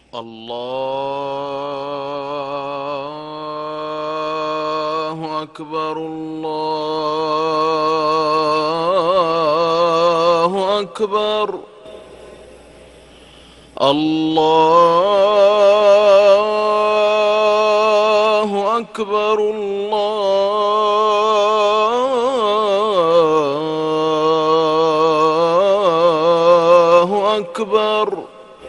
الله أكبر الله أكبر الله أكبر الله أكبر.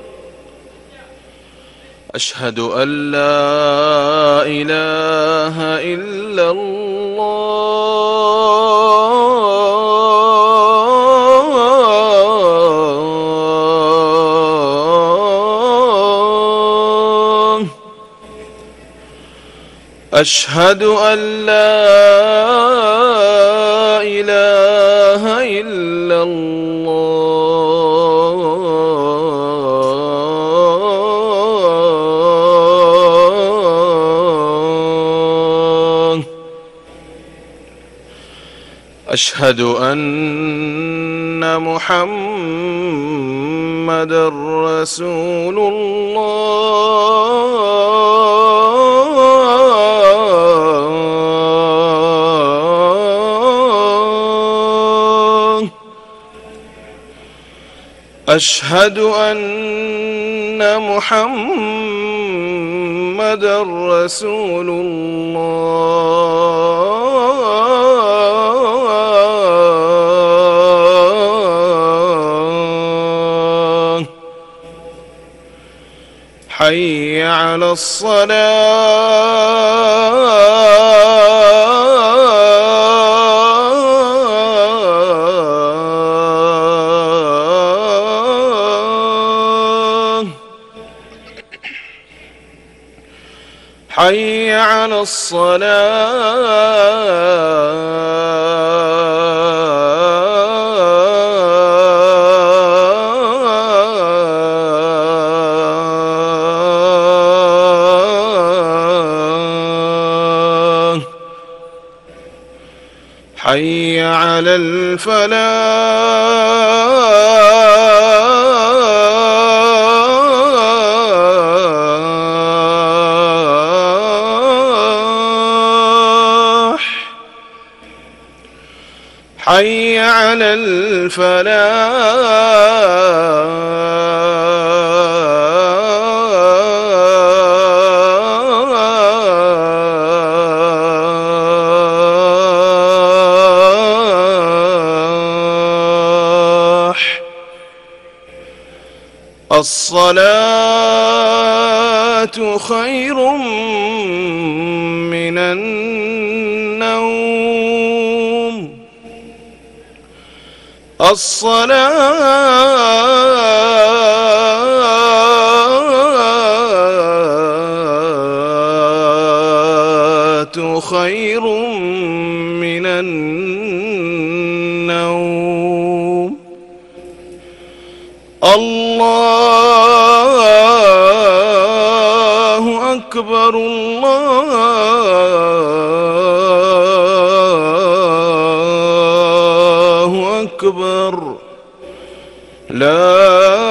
أشهد أن لا إله إلا الله. أشهد أن لا إله إلا الله. أشهد أن محمدًا رسول الله. أشهد أن محمدًا رسول الله. حي على الصلاة. حي على الصلاة. حي على الفلاح. حي على الفلاح. الصلاة خير من النوم. الصلاة خير من النوم. الله أكبر الله أكبر. لا